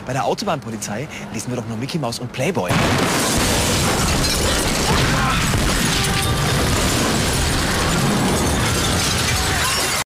Bei der Autobahnpolizei lesen wir doch nur Mickey Mouse und Playboy.